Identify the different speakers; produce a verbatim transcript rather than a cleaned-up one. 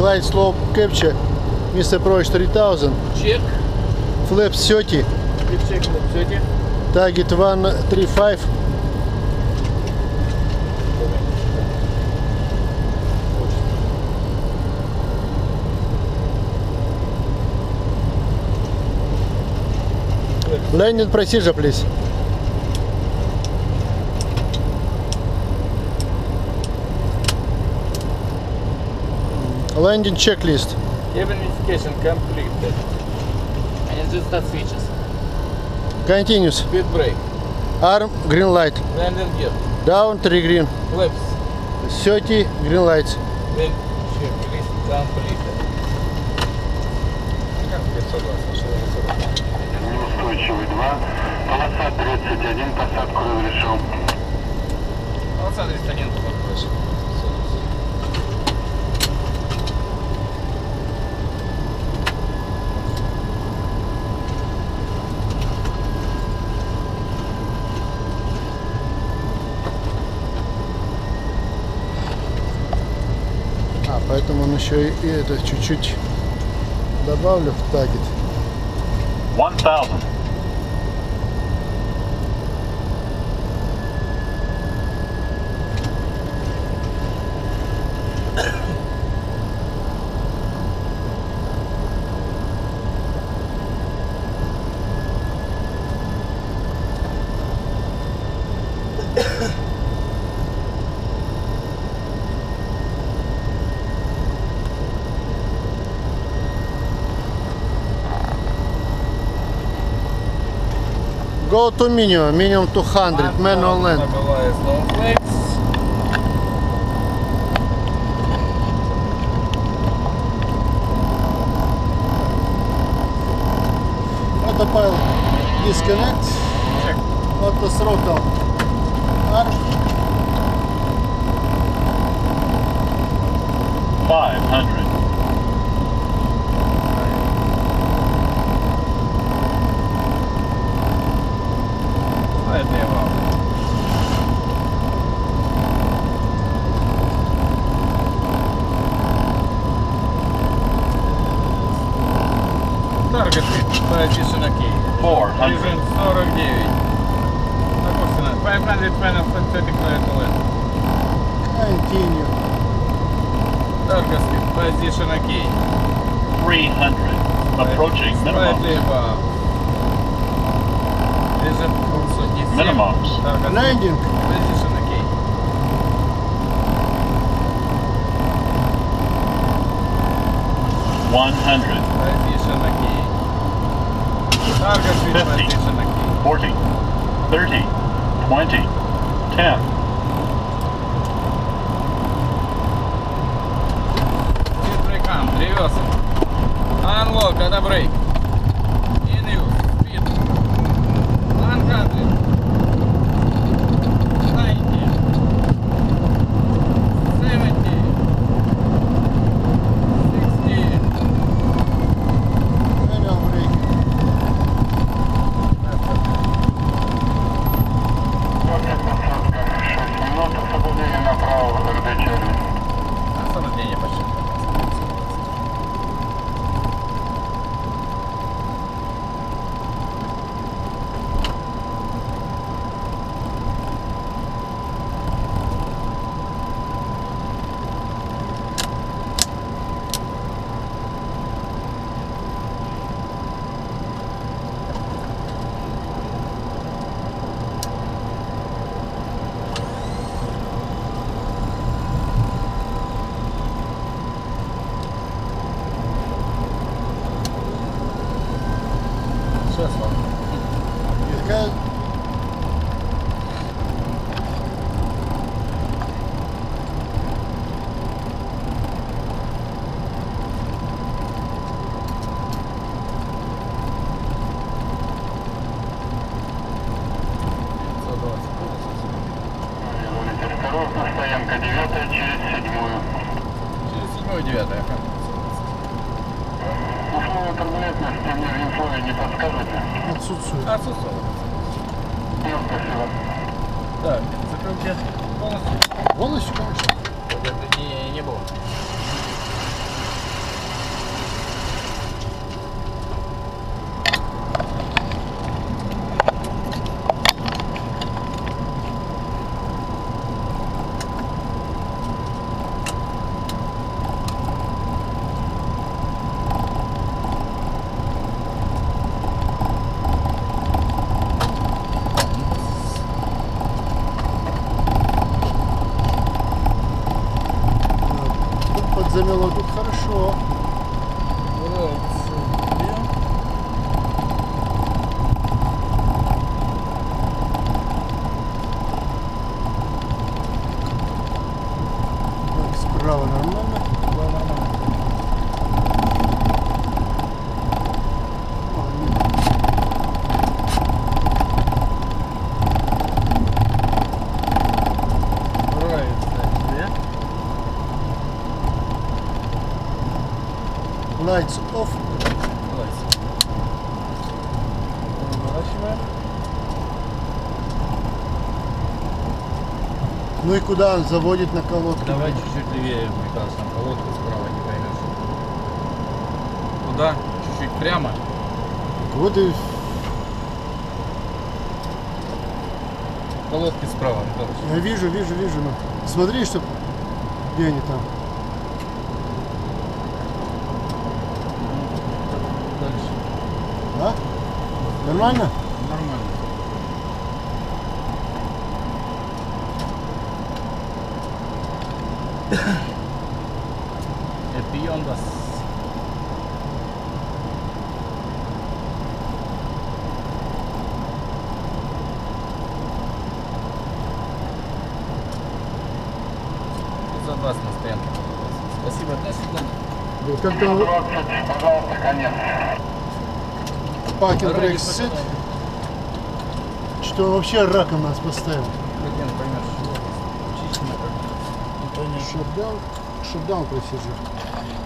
Speaker 1: glide slope capture, Mister Approach three thousand.
Speaker 2: Check.
Speaker 1: Flaps thirty.
Speaker 2: Check flap thirty.
Speaker 1: Target one three five. Landing procedure, please. Landing checklist.
Speaker 2: Identification completed. And just start switches.
Speaker 1: Continuous.
Speaker 2: Speed brake.
Speaker 1: Arm, green light.
Speaker 2: Landing gear.
Speaker 1: Down, three green.
Speaker 2: Flaps.
Speaker 1: thirty, green lights.
Speaker 2: Then checklist completed.
Speaker 3: Устойчивый два. Полоса тридцать один, посадку разрешил.
Speaker 2: Полоса тридцать один, хорошо.
Speaker 1: А, поэтому он еще и это чуть-чуть добавлю в таргет.
Speaker 3: one thousand.
Speaker 1: Go to minimum, minimum two hundred, manual land. Autopilot disconnect.
Speaker 2: Check.
Speaker 1: Auto throttle arm.
Speaker 3: five hundred.
Speaker 2: Target position key.
Speaker 3: four hundred.
Speaker 2: сорок девять. Допустим, five hundred final static light left.
Speaker 1: Continue.
Speaker 2: Target position key.
Speaker 3: three hundred. Approaching
Speaker 2: Slightly
Speaker 3: minimums.
Speaker 2: above. Vision also descend.
Speaker 3: Minimums.
Speaker 2: Target
Speaker 1: Landing.
Speaker 2: position key.
Speaker 3: one hundred.
Speaker 2: Position key. Target
Speaker 3: fifty.
Speaker 2: position key.
Speaker 3: forty. thirty. twenty. ten.
Speaker 2: Speed brake arm, reverse. Unlock, ada brake. In use, speed. one hundred. ninety. seventy. sixty.
Speaker 1: Manual brake.
Speaker 3: шесть минут. Освобождение направо. РД Черный.
Speaker 2: Освобождение почти. Сейчас вам.
Speaker 1: И такая
Speaker 3: Осторожно, стоянка девятая через седьмую.
Speaker 2: Через седьмую, девятую.
Speaker 3: Условия турбулентности мне в инфове не подскажете?
Speaker 1: отсутствует.
Speaker 2: Отсутствовало.
Speaker 3: Ну, спасибо.
Speaker 2: Так, закройте полностью.
Speaker 1: Полностью, конечно.
Speaker 2: Это не, не было.
Speaker 1: замело тут хорошо. Так, справа нормально.
Speaker 2: Было нормально.
Speaker 1: А, нет.
Speaker 2: Нравится. Где?
Speaker 1: Lights off.
Speaker 2: Давайте. Поворачиваем.
Speaker 1: Ну и куда он заводит на колодку?
Speaker 2: Давай чуть-чуть левее, мне кажется, там колодку справа не поймешь. Туда, чуть-чуть прямо.
Speaker 1: Вот и
Speaker 2: Колодки справа, Михалыч.
Speaker 1: я вижу, вижу, вижу. Ну. Смотри, что где они там.
Speaker 2: Дальше.
Speaker 1: А? Нормально?
Speaker 2: Нормально. Эпиондас. За вас на стоянке. Спасибо, до свидания.
Speaker 1: Вот когда
Speaker 3: двадцать, пожалуйста, конец.
Speaker 1: пакинг
Speaker 2: Дороги
Speaker 1: брейк сет,
Speaker 2: потом.
Speaker 1: что он вообще раком нас поставил.
Speaker 2: Блин, поймешь, чищено как. Не поймешь.
Speaker 1: Шатдаун, шатдаун процедур.